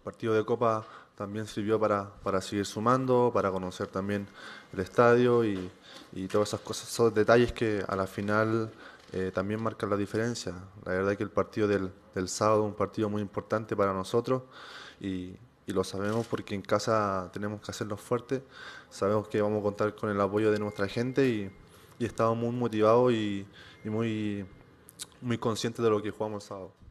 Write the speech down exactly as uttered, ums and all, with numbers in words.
partido de Copa también sirvió para, para seguir sumando, para conocer también el estadio y, y todas esas cosas, esos detalles que a la final eh, también marcan la diferencia. La verdad que el partido del, del sábado es un partido muy importante para nosotros y, y lo sabemos porque en casa tenemos que hacernos fuertes, sabemos que vamos a contar con el apoyo de nuestra gente y, y estamos muy motivados y, y muy, muy conscientes de lo que jugamos el sábado.